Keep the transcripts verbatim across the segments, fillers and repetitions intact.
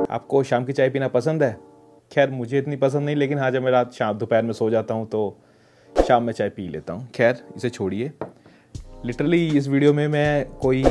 आपको शाम की चाय पीना पसंद है? खैर मुझे इतनी पसंद नहीं, लेकिन हाँ जब मैं रात शाम दोपहर में सो जाता हूँ तो शाम में चाय पी लेता हूँ। खैर इसे छोड़िए। लिटरली इस वीडियो में मैं कोई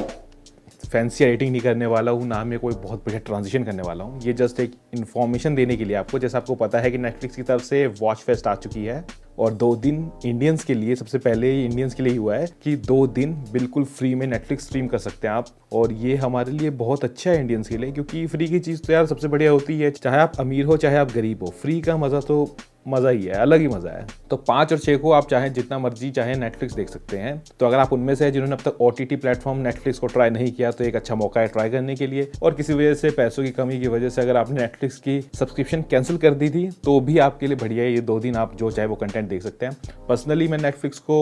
फैंसी एडिटिंग नहीं करने वाला हूँ, ना मैं कोई बहुत बढ़िया ट्रांजिशन करने वाला हूँ। ये जस्ट एक इन्फॉर्मेशन देने के लिए आपको। जैसे आपको पता है कि नेटफ्लिक्स की तरफ से वॉच फेस्ट आ चुकी है और दो दिन इंडियंस के लिए, सबसे पहले इंडियंस के लिए ही हुआ है कि दो दिन बिल्कुल फ्री में नेटफ्लिक्स स्ट्रीम कर सकते हैं आप। और ये हमारे लिए बहुत अच्छा है इंडियंस के लिए, क्योंकि फ्री की चीज़ तो यार सबसे बढ़िया होती है। चाहे आप अमीर हो चाहे आप गरीब हो, फ्री का मज़ा तो मज़ा ही है, अलग ही मज़ा है। तो पाँच और छः को आप चाहें जितना मर्जी चाहे नेटफ्लिक्स देख सकते हैं। तो अगर आप उनमें से हैं जिन्होंने अब तक O T T platform Netflix को ट्राई नहीं किया, तो एक अच्छा मौका है ट्राई करने के लिए। और किसी वजह से, पैसों की कमी की वजह से अगर आपने नेटफ्लिक्स की सब्सक्रिप्शन कैंसिल कर दी थी, तो भी आपके लिए बढ़िया है। ये दो दिन आप जो चाहे वो कंटेंट देख सकते हैं। पर्सनली मैं नेटफ्लिक्स को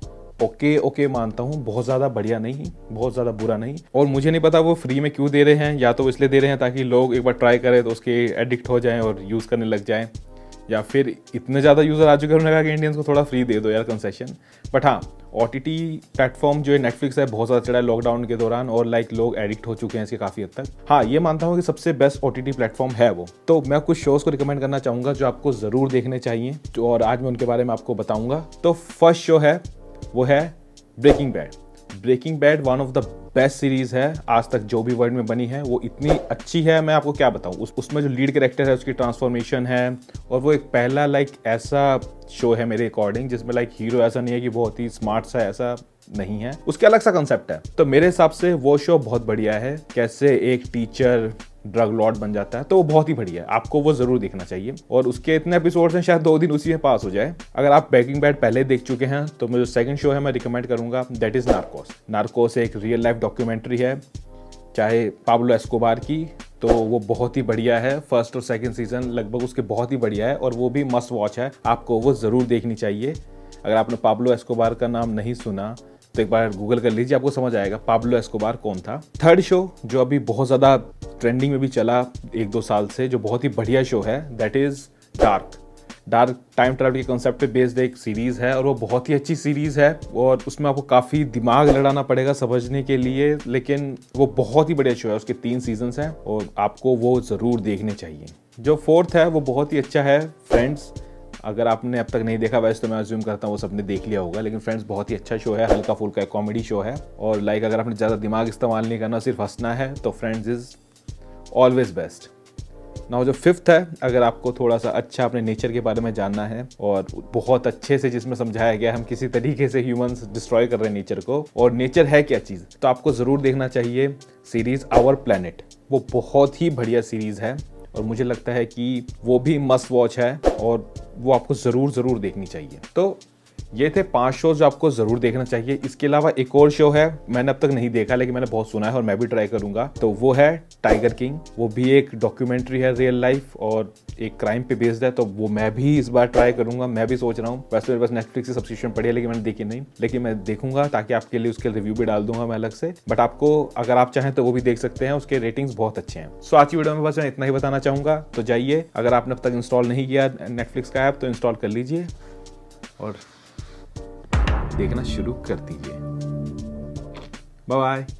ओके ओके मानता हूँ, बहुत ज़्यादा बढ़िया नहीं, बहुत ज़्यादा बुरा नहीं। और मुझे नहीं पता वो फ्री में क्यों दे रहे हैं। या तो इसलिए दे रहे हैं ताकि लोग एक बार ट्राई करें तो उसके एडिक्ट हो जाएं और यूज़ करने लग जाएं, या फिर इतने ज़्यादा यूज़र आ चुके हैं उन्होंने कहा कि इंडियंस को थोड़ा फ्री दे दो यार, कंसेशन। बट हाँ, ओ टी टी प्लेटफॉर्म जो है नेटफ्लिक्स है, बहुत ज़्यादा चढ़ा है लॉकडाउन के दौरान, और लाइक लोग एडिक्ट हो चुके हैं इसके काफ़ी हद तक। हाँ, ये मानता हूँ कि सबसे best O T T platform है वो। तो मैं कुछ शोज़ को रिकमेंड करना चाहूँगा जो आपको ज़रूर देखने चाहिए, और आज मैं उनके बारे में आपको बताऊँगा। तो फर्स्ट शो है वो है Breaking Bad. Breaking Bad one of the best series है आज तक जो भी वर्ल्ड में बनी है। वो इतनी अच्छी है, मैं आपको क्या बताऊं। उस उसमें जो लीड कैरेक्टर है उसकी ट्रांसफॉर्मेशन है, और वो एक पहला लाइक ऐसा शो है मेरे अकॉर्डिंग जिसमें लाइक हीरो ऐसा नहीं है कि बहुत ही स्मार्ट सा, ऐसा नहीं है, उसके अलग सा कंसेप्ट है। तो मेरे हिसाब से वो शो बहुत बढ़िया है, कैसे एक टीचर ड्रग लॉर्ड बन जाता है। तो वो बहुत ही बढ़िया है, आपको वो जरूर देखना चाहिए। और उसके इतने एपिसोड्स हैं, शायद दो दिन उसी में पास हो जाए। अगर आप ब्रेकिंग बैड पहले देख चुके हैं तो मैं जो सेकंड शो है मैं रिकमेंड करूंगा, दैट इज नार्कोस। नार्कोस एक रियल लाइफ डॉक्यूमेंट्री है, चाहे पाब्लो एस्कोबार की, तो वो बहुत ही बढ़िया है। फर्स्ट और सेकंड सीजन लगभग उसके बहुत ही बढ़िया है, और वो भी मस्ट वॉच है, आपको वो जरूर देखनी चाहिए। अगर आपने पाब्लो एस्कोबार का नाम नहीं सुना तो एक बार गूगल कर लीजिए, आपको समझ आएगा पाब्लो एस्कोबार कौन था। थर्ड शो जो अभी बहुत ज़्यादा ट्रेंडिंग में भी चला एक दो साल से, जो बहुत ही बढ़िया शो है, that is Dark. Dark time travel के कॉन्सेप्ट पे बेस्ड एक सीरीज़ है, और वो बहुत ही अच्छी सीरीज़ है, और उसमें आपको काफ़ी दिमाग लड़ाना पड़ेगा समझने के लिए, लेकिन वो बहुत ही बढ़िया शो है। उसके तीन सीजन्स हैं और आपको वो ज़रूर देखने चाहिए। जो फोर्थ है वो बहुत ही अच्छा है, फ्रेंड्स। अगर आपने अब तक नहीं देखा, वैसे तो मैं अज्यूम करता हूँ वो सबने देख लिया होगा, लेकिन फ्रेंड्स बहुत ही अच्छा शो है, हल्का फुल्का कॉमेडी शो है। और लाइक अगर आपने ज़्यादा दिमाग इस्तेमाल नहीं करना, सिर्फ हंसना है, तो Friends is always best. Now जो फिफ्थ है, अगर आपको थोड़ा सा अच्छा अपने नेचर के बारे में जानना है, और बहुत अच्छे से जिसमें समझाया गया हम किसी तरीके से ह्यूमंस डिस्ट्रॉय कर रहे हैं नेचर को, और नेचर है क्या चीज़, तो आपको ज़रूर देखना चाहिए सीरीज़ आवर प्लैनेट। वो बहुत ही बढ़िया सीरीज़ है, और मुझे लगता है कि वो भी मस्ट वॉच है, और वो आपको ज़रूर ज़रूर देखनी चाहिए। तो ये थे पांच शो जो आपको ज़रूर देखना चाहिए। इसके अलावा एक और शो है, मैंने अब तक नहीं देखा लेकिन मैंने बहुत सुना है और मैं भी ट्राई करूंगा, तो वो है टाइगर किंग। वो भी एक डॉक्यूमेंट्री है रियल लाइफ, और एक क्राइम पे बेस्ड है, तो वो मैं भी इस बार ट्राई करूंगा। मैं भी सोच रहा हूँ, वैसे मेरे पास नेटफ्लिक्स की सब्सक्रिप्शन पड़ी है लेकिन मैंने देखी नहीं, लेकिन मैं देखूंगा, ताकि आपके लिए उसके रिव्यू भी डाल दूंगा मैं अलग से। बट आपको अगर आप चाहें तो वो भी देख सकते हैं, उसके रेटिंग्स बहुत अच्छे हैं। सो आज की वीडियो में बस मैं इतना ही बताना चाहूंगा। तो जाइए, अगर आपने अब तक इंस्टॉल नहीं किया नेटफ्लिक्स का ऐप तो इंस्टॉल कर लीजिए और देखना शुरू कर दीजिए। Bye bye.